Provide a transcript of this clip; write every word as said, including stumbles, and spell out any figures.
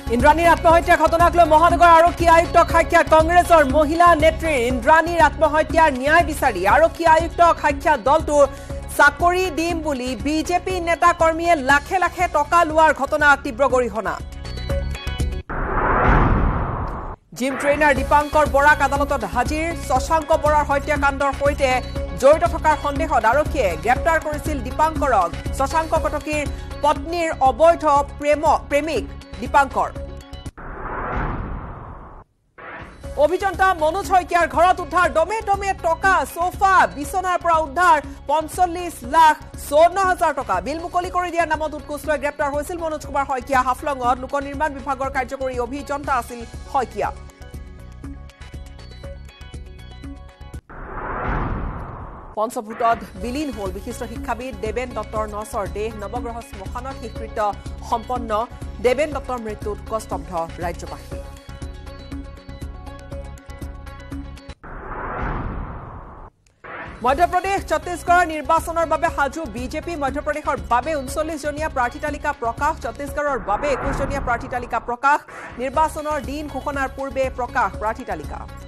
ইন্দ্ৰাণীৰ আত্মহত্যাৰ ঘটনাক লৈ মহানগৰ আৰক্ষী আয়ুক্ত সাক্ষাৎ কংগ্ৰেছৰ মহিলা নেত্ৰী ইন্দ্ৰাণীৰ আত্মহত্যাৰ ন্যায় বিচাৰি আৰক্ষী আয়ুক্ত সাক্ষাৎ দলটোৰ চাকৰি দিম বুলি বিজেপি নেতা কৰ্মীয়ে লাখে লাখে টকা লোৱাৰ ঘটনা তীব্ৰ গৰিহণা জিম ট্ৰেইনাৰ দীপাংকৰ বৰাক আদালতত হাজিৰ শশাংক বৰাৰ হত্যাকাণ্ডৰ সৈতে জড়িত থকাৰ সন্দেহত আৰক্ষীয়ে গ্ৰেপ্তাৰ কৰিছিল দীপাংকৰক শশাংক কটকীৰ পত্নীৰ অবৈধ প্ৰেম প্ৰেমিক দীপাংকৰ অভিযন্তা মনোজ শইকীয়াৰ ঘৰত উদ্ধাৰ দমে দমে টকা সোফা বিছনাৰ পৰা উদ্ধাৰ পঞ্চল্লিশ লাখ চৌৱন্ন হাজাৰ টকা বিল মুকলি কৰি দিয়াৰ নামত উৎকোচ লৈ গ্ৰেপ্তাৰ হৈছিল মনোজ কুমাৰ শইকীয়া হাফলঙত লোক নিৰ্মাণ বিভাগৰ কাৰ্যকৰী অভিযন্তা আছিল শইকীয়া পঞ্চভূতত বিলীন হল বিশিষ্ট শিক্ষাবিদ দেবেন দত্তৰ নছৰ দেহ নৱগ্ৰহ শ্মশানত স্বীকৃত সম্পন্ন দেবেন দত্তৰ মৃত্যুত কষ্টব্ধ ৰাজ্যবাসী মধ্যপ্ৰদেশ ছত্তীশগড়ৰ নিৰ্বাচনৰ বাবে সাজু বিজেপি মধ্যপ্ৰদেশৰ বাবে ঊনচল্লিশ জনীয়া প্ৰাৰ্থী তালিকা প্ৰকাশ ছত্তীশগড়ৰ বাবে একৈশ জনীয়া প্ৰাৰ্থী তালিকা প্ৰকাশ নিৰ্বাচনৰ দিন ঘোষণাৰ পূৰ্বে প্ৰকাশ প্ৰাৰ্থী তালিকা